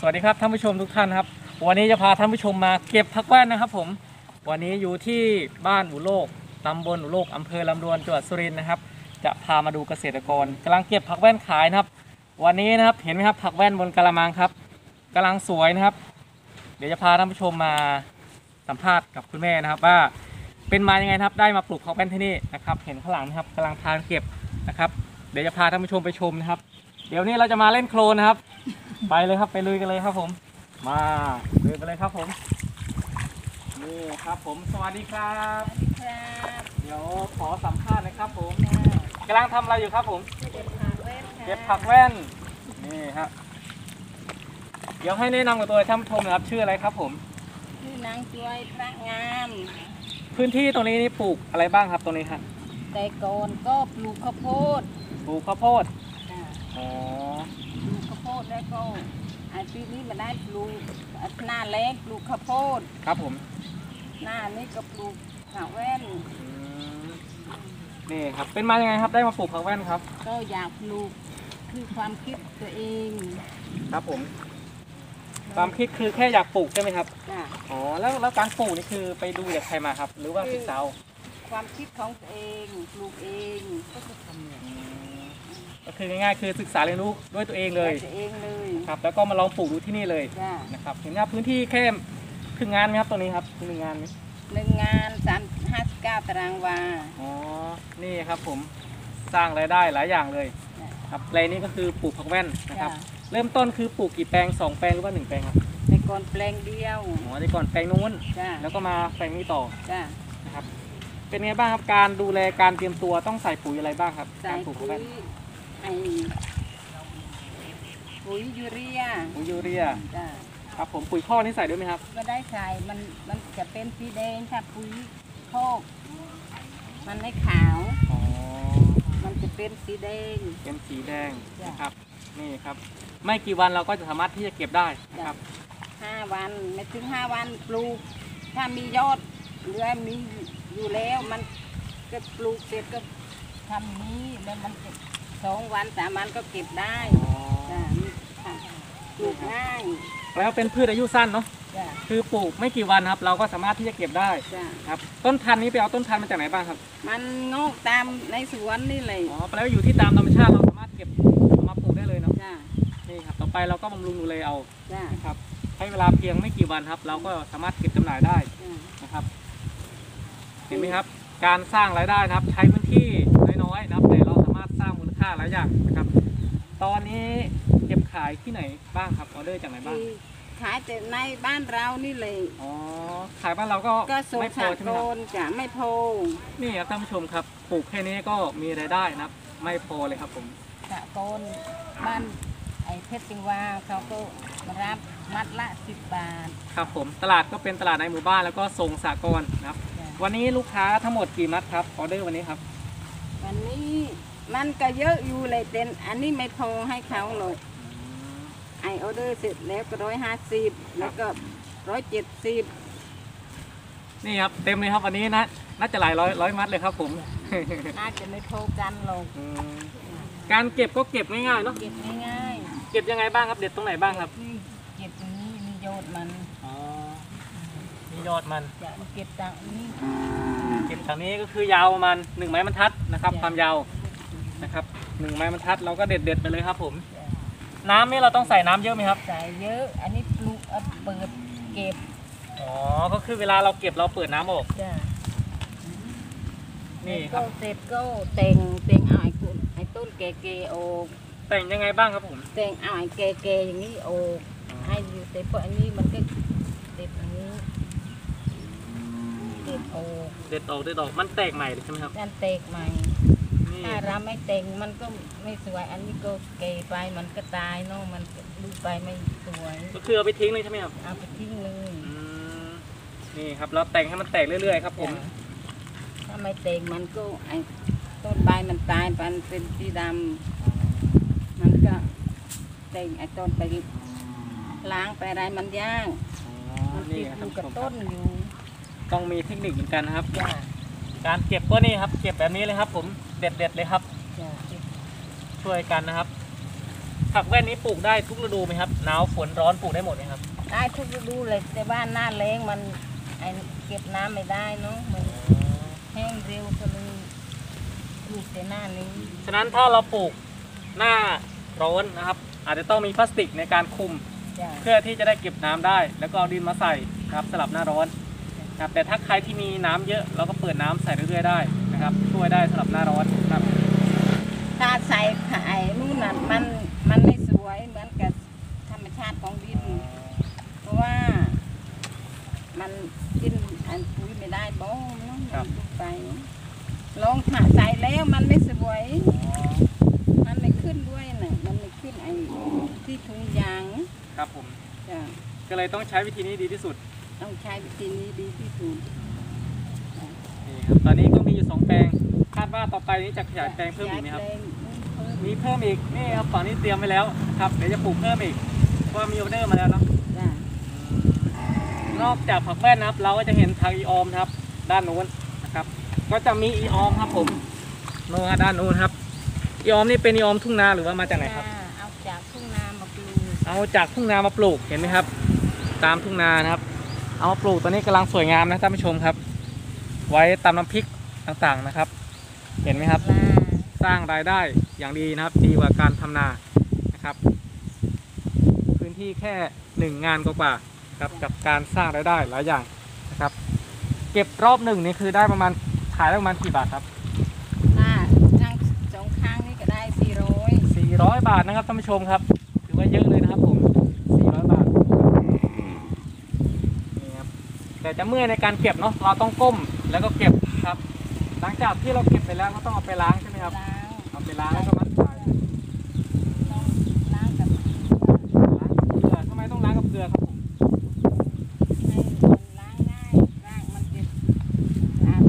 สวัสดีครับท่านผู้ชมทุกท่านครับวันนี้จะพาท่านผู้ชมมาเก็บผักแว่นนะครับผมวันนี้อยู่ที่บ้านอุโลกตำบลอุโลกอำเภอลำดวนจังหวัดสุรินทร์นะครับจะพามาดูเกษตรกรกำลังเก็บผักแว่นขายนะครับวันนี้นะครับเห็นไหมครับผักแว่นบนกะละมังครับกำลังสวยนะครับเดี๋ยวจะพาท่านผู้ชมมาสัมภาษณ์กับคุณแม่นะครับว่าเป็นมายังไงครับได้มาปลูกผักแว่นที่นี่นะครับเห็นข้างหลังนะครับกำลังพาเก็บนะครับเดี๋ยวจะพาท่านผู้ชมไปชมนะครับเดี๋ยวนี้เราจะมาเล่นโคลนนะครับไปเลยครับไปลุยกันเลยครับผมมาลุยไปเลยครับผมนี่ครับผมสวัสดีครับเดี๋ยวขอสัมภาษณ์นะครับผมกำลังทำอะไรอยู่ครับผมเก็บผักแว่นนี่ครับเดี๋ยวให้แนะนำกับตัวท่านผู้ชมนะครับชื่ออะไรครับผมชื่อนางช่วยพระงามพื้นที่ตรงนี้นี่ปลูกอะไรบ้างครับตรงนี้ครับแต่ก่อนก็ปลูกข้าวโพดปลูกข้าวโพดอ๋อปลูกข้าวโพดแล้วก็ปีนี้มาได้ปลูกหน้าแล้งปลูกข้าวโพดครับผมหน้านี้ก็ปลูกผักแว่นนี่ครับเป็นมายังไงครับได้มาปลูกผักแว่นครับก็อยากปลูกคือความคิดตัวเองครับผมความคิดคือแค่อยากปลูกใช่ไหมครับอ๋อแล้วการปลูกนี่คือไปดูจากใครมาครับหรือว่าศึกษาความคิดของตัวเองปลูกเองก็จะทำเนี่ยก็คือง่ายๆคือศึกษาเรียนรู้ด้วยตัวเองเลยครับแล้วก็มาลองปลูกดูที่นี่เลยนะครับเห็นว่าพื้นที่แค่ครึ่งงานไหมครับตรงนี้ครับ1 งานไหม 1 งาน59 ตารางวาอ๋อนี่ครับผมสร้างรายได้หลายอย่างเลยครับแปลงนี้ก็คือปลูกผักแว่นนะครับเริ่มต้นคือปลูกกี่แปลง2 แปลงหรือว่า1 แปลงครับแต่ก่อนแปลงเดียวอ๋อแต่ก่อนแปลงนู้นแล้วก็มาแปลงนี้ต่อนะครับเป็นไงบ้างครับการดูแลการเตรียมตัวต้องใส่ปุ๋ยอะไรบ้างครับใส่ปุ๋ยปุ๋ยยูเรียครับผมปุ๋ยข้อนี่ใส่ด้วยไหมครับก็ได้ใส่มันจะเป็นสีแดงค่ะปุ๋ยโคกมันไม่ขาวมันจะเป็นสีแดงนะครับนี่ครับไม่กี่วันเราก็จะสามารถที่จะเก็บได้นะครับ 5 วันไม่ถึง5 วันปลูกถ้ามียอดหรือมีอยู่แล้วมันก็ปลูกเสร็จก็ทำนี้แล้วมันจะ2 วัน3 วันก็เก็บได้ปลูกง่ายแล้วเป็นพืชอายุสั้นเนาะคือปลูกไม่กี่วันครับเราก็สามารถที่จะเก็บได้ครับต้นพันธุ์นี้ไปเอาต้นพันธุ์มาจากไหนบ้างครับมันงอกตามในสวนนี่เลยอ๋อแปลว่าอยู่ที่ตามธรรมชาติเราสามารถเก็บมาปลูกได้เลยเนาะนี่ครับต่อไปเราก็บำรุงดูแลเอาครับใช้เวลาเพียงไม่กี่วันครับเราก็สามารถเก็บจำหน่ายได้นะครับเห็นไหมครับการสร้างรายได้นะครับใช้พื้นที่น้อยๆนะครับแต่เราสามารถสร้างมูลค่าหลายอย่างนะครับตอนนี้เก็บขายที่ไหนบ้างครับออเดอร์จากไหนบ้างขายแต่ในบ้านเรานี่เลยอ๋อขายบ้านเราก็ไม่พอใช่ไหมครับจะไม่พอนี่ครับท่านผู้ชมครับปลูกแค่นี้ก็มีรายได้นะครับไม่พอเลยครับผมสะโกนบ้านไอ้เพชรติวาเขาก็รับมัดละ10 บาทครับผมตลาดก็เป็นตลาดในหมู่บ้านแล้วก็ส่งสหกรณ์นะครับวันนี้ลูกค้าทั้งหมดกี่มัดครับออเดอร์วันนี้ครับวันนี้มันก็เยอะอยู่เลยเต็นอันนี้ไม่พอให้เขาหรอกไอออเดอร์เสร็จแล้วก็150แล้วก็170 นี่ครับเต็มเลยครับวันนี้นะน่าจะหลายร้อยมัดเลยครับผมน่าจะไม่พอกันหรอกการเก็บก็เก็บง่ายๆเนาะเก็บง่ายเก็บยังไงบ้างครับเด็ดตรงไหนบ้างครับเก็บตรงนี้มียอดมันมียอดมันเก็บจากนี้ก็คือยาวประมาณ1 ไม้บรรทัดนะครับความยาวนะครับ1 ไม้บรรทัดเราก็เด็ดไปเลยครับผมน้ำนี่เราต้องใส่น้ำเยอะไหมครับใส่เยอะอันนี้ปลูกเปิดเก็บอ๋อก็คือเวลาเราเก็บเราเปิดน้ำออกนี่ครับเสร็จก็แต่งเอาไอ้ต้นแก่ๆออกแต่งยังไงบ้างครับผมแต่งเอาไอ้แก่ๆอย่างนี้ออกให้อยู่แต่พออันนี้มันก็เด็ดอันนี้เด็ดออกมันแตกใหม่ใช่ไหมครับมันแตกใหม่ถ้าเราไม่แต่งมันก็ไม่สวยอันนี้ก็เกยไปมันก็ตายเนาะมันดูไปไม่สวยก็คือเอาไปทิ้งเลยใช่ไหมครับเอาไปทิ้งเลยนี่ครับเราแต่งให้มันแตกเรื่อยๆครับผมถ้าไม่แต่งมันก็ไอ้ต้นใบมันตายมันเป็นสีดำมันก็แต่งไอ้ต้นไปล้างไปอะไรมันยากมันติดอยู่กับต้นอยู่ต้องมีเทคนิคเหมือนกันนะครับการเก็บก็นี่ครับเก็บแบบนี้เลยครับผมเด็ดเลยครับช่วยกันนะครับผักแว่นนี้ปลูกได้ทุกฤดูไหมครับหนาวฝนร้อนปลูกได้หมดไหมครับได้ทุกฤดูเลยแต่ว่าหน้าแล้งมันไอเก็บน้ำไม่ได้เนาะมันแห้งเร็วก็เลยปลูกแต่หน้านี้ฉะนั้นถ้าเราปลูกหน้าร้อนนะครับอาจจะต้องมีพลาสติกในการคุมเพื่อที่จะได้เก็บน้ำได้แล้วก็เอาดินมาใส่นะครับสลับหน้าร้อนนะครับแต่ถ้าใครที่มีน้ำเยอะเราก็เปิดน้ำใส่เรื่อยๆได้นะครับช่วยได้สำหรับหน้าร้อนครับถ้าใส่ไอ้นู่นน่ะมันไม่สวยเหมือนกับธรรมชาติของดินเพราะว่ามันกินอันปุ๋ยไม่ได้บ้องเนาะไปลองถ่าใส่แล้วมันไม่สวยมันไม่ขึ้นด้วยน่ะมันไม่ขึ้นไอ้ที่ถุงยางครับผมก็เลยต้องใช้วิธีนี้ดีที่สุดต้องใช้วิธีนี้ดีที่สุดนี่ครับตอนนี้ก็มีอยู่2 แปลงคาดว่าต่อไปนี้จะขยายแปลงเพิ่มอีกไหมครับมีเพิ่มอีกนี่ครับฝั่งนี้เตรียมไว้แล้วครับเดี๋ยวจะปลูกเพิ่มอีกเพราะมีออเดอร์มาแล้วเนาะนอกจากผักแว่นนะครับเราก็จะเห็นทางอีออมครับด้านนู้นนะครับก็จะมีอีออมครับผมโน่นด้านนู้นครับอีออมนี่เป็นอีออมทุ่งนาหรือว่ามาจากไหนครับเอาจากทุ่งนามาปลูกเอาจากทุ่งนามาปลูกเห็นไหมครับตามทุ่งนานะครับเอามาปลูกตอนนี้กำลังสวยงามนะท่านผู้ชมครับไว้ตำน้ำพริกต่างๆนะครับเห็นไหมครับสร้างรายได้อย่างดีนะครับดีกว่าการทำนานะครับพื้นที่แค่1 งานกว่าครับกับการสร้างรายได้หลายอย่างนะครับเก็บรอบหนึ่งนี่คือได้ประมาณขายได้ประมาณกี่บาทครับทั้ง2 ครั้งนี่ก็ได้ 400 บาทนะครับท่านผู้ชมครับถือว่าเยอะเลยนะครับผม400 บาทนี่ครับแต่จะเมื่อยในการเก็บเนาะเราต้องก้มแล้วก็เก็บครับหลังจากที่เราเก็บไปแล้วก็ต้องเอาไปล้างใช่ไหมครับเอาไปล้างแล้วก็มัดใส่ล้างกับเกลือทำไมต้องล้างกับเกลือครับผมให้มันล้างง่ายล้างมันจะสะอาด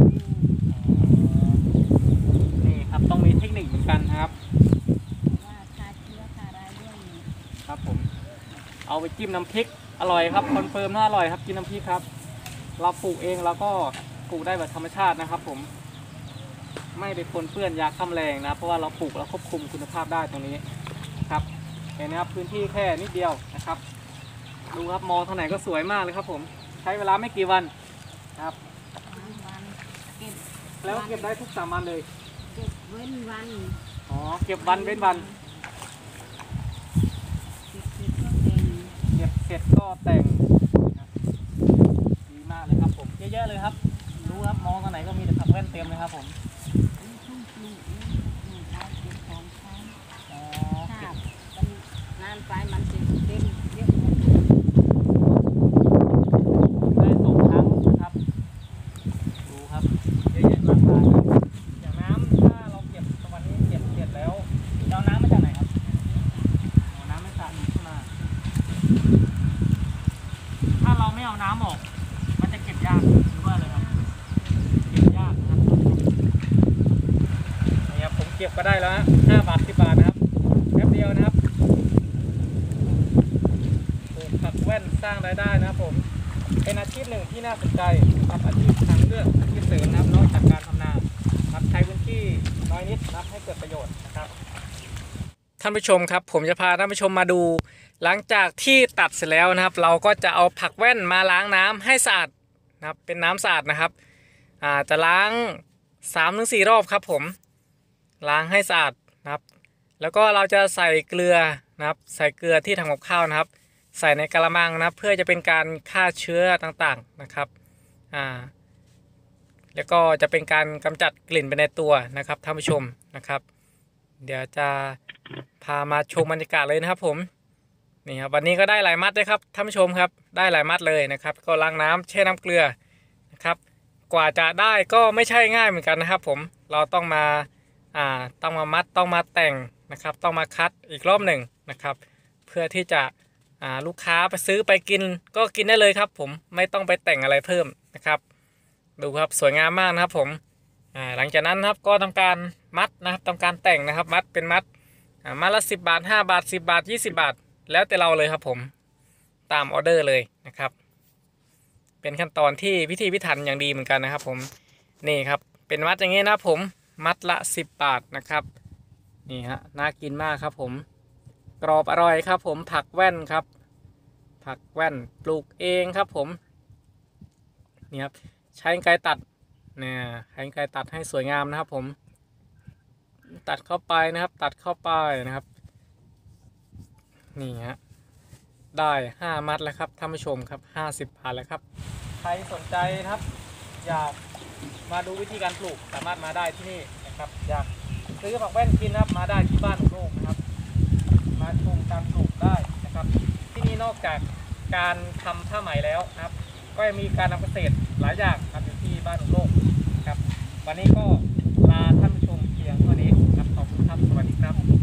นี่ครับต้องมีเทคนิคเหมือนกันครับว่าฆ่าเชื้อฆ่าราด้วยครับผมเอาไปจิ้มน้ำพริกอร่อยครับคอนเฟิร์มว่าอร่อยครับกินน้ำพริกครับเราปลูกเองแล้วก็ปลูกได้แบบธรรมชาตินะครับผมไม่ไปปนเปื้อนยาฆ่าแมลงนะเพราะว่าเราปลูกแล้วควบคุมคุณภาพได้ตรงนี้ครับเห็นนะครับพื้นที่แค่นิดเดียวนะครับดูครับมองทางไหนก็สวยมากเลยครับผมใช้เวลาไม่กี่วันครับแล้วเก็บได้ทุก3 วันเลยเก็บเว้นวันอ๋อเก็บวันเว้นวันเก็บเสร็จก็แต่งดีมากเลยครับผมเยอะๆเลยครับดูครับมองทางไหนก็มีแต่ผักแว่นเต็มเลยครับผมนานไปมันจะเต็มเยอะได้2 ครั้งนะครับดูครับเยอะๆมากมายอย่างน้ำถ้าเราเก็บวันนี้เก็บเสร็จแล้วเอาน้ำมาจากไหนครับเอาน้ำไม่สะอาดขึ้นมาถ้าเราไม่เอาน้ำออกมันจะเก็บยากหรือว่าอะไรครับเก็บยากนะครับนี่ครับผมเก็บก็ได้แล้ว5 บาท 10 บาทนะครับแป๊บเดียวนะครับผักแว่นสร้างรายได้นะครับผมเป็นอาชีพหนึ่งที่น่าสนใจครับอาชีพทางเลือกอาชีพเสริมนะครับนอกจากการทำนาครับใช้พื้นที่น้อยนิดนะครับให้เกิดประโยชน์นะครับท่านผู้ชมครับผมจะพาท่านผู้ชมมาดูหลังจากที่ตัดเสร็จแล้วนะครับเราก็จะเอาผักแว่นมาล้างน้ำให้สะอาดนะครับเป็นน้ำสะอาดนะครับจะล้าง 3-4 รอบครับผมล้างให้สะอาดนะครับแล้วก็เราจะใส่เกลือนะครับใส่เกลือที่ทำกับข้าวนะครับใส่ในกระมังนะครับเพื่อจะเป็นการฆ่าเชื้อต่างๆนะครับแล้วก็จะเป็นการกำจัดกลิ่นไปในตัวนะครับท่านผู้ชมนะครับเดี๋ยวจะพามาชมบรรยากาศเลยนะครับผมนี่ครับวันนี้ก็ได้หลายมัดเลยครับท่านผู้ชมครับได้หลายมัดเลยนะครับก็ล้างน้ำแช่น้ำเกลือนะครับกว่าจะได้ก็ไม่ใช่ง่ายเหมือนกันนะครับผมเราต้องมามัดต้องมาแต่งนะครับต้องมาคัดอีกรอบหนึ่งนะครับเพื่อที่จะลูกค้าไปซื้อไปกินก็กินได้เลยครับผมไม่ต้องไปแต่งอะไรเพิ่มนะครับดูครับสวยงามมากนะครับผมหลังจากนั้นครับก็ทำการมัดนะครับทำการแต่งนะครับมัดเป็นมัดมัดละ10 บาท5 บาท10 บาท20 บาทแล้วแต่เราเลยครับผมตามออเดอร์เลยนะครับเป็นขั้นตอนที่พิถีพิถันอย่างดีเหมือนกันนะครับผมนี่ครับเป็นมัดอย่างนี้นะผมมัดละ10 บาทนะครับนี่ฮะน่ากินมากครับผมกรอบอร่อยครับผมผักแว่นครับผักแว่นปลูกเองครับผมนี่ครับใช้ไกรตัดเนี่ยใช้ไกรตัดให้สวยงามนะครับผมตัดเข้าไปนะครับตัดเข้าไปนะครับนี่ฮะได้5 มัดแล้วครับท่านผู้ชมครับ50 บาทแล้วครับใครสนใจนะครับอยากมาดูวิธีการปลูกสามารถมาได้ที่นี่นะครับอยากซื้อผักแว่นกินนะครับมาได้ที่บ้านของโลกนะครับมาชมการปลูกได้นะครับที่นี่นอกจากการทำผ้าไหมแล้วนะครับก็ยังมีการทำเกษตรหลายอย่างครับอยู่ที่บ้านของโลกครับวันนี้ก็ลาท่านผู้ชมเพียงเท่านี้ครับขอบคุณครับสวัสดีครับ